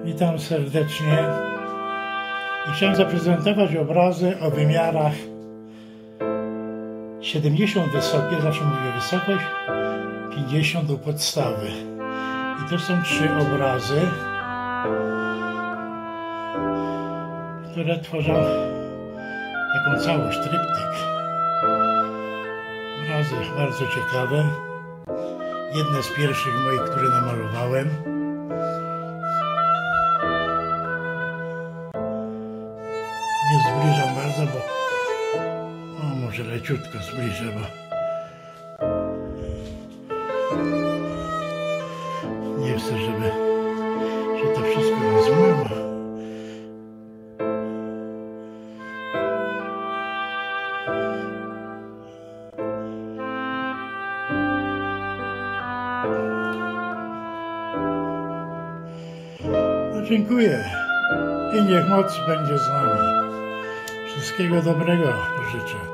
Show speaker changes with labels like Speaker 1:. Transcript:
Speaker 1: Witam serdecznie i chciałem zaprezentować obrazy o wymiarach 70 wysokie, zawsze mówię wysokość, 50 u podstawy. I to są 3 obrazy, które tworzą taką całość, tryptyk. Obrazy bardzo ciekawe. Jedne z pierwszych moich, które namalowałem. Nie zbliżam bardzo, bo może leciutko zbliżę, bo nie chcę, żeby się to wszystko rozmyło. No, dziękuję i niech moc będzie z nami. Wszystkiego dobrego życzę.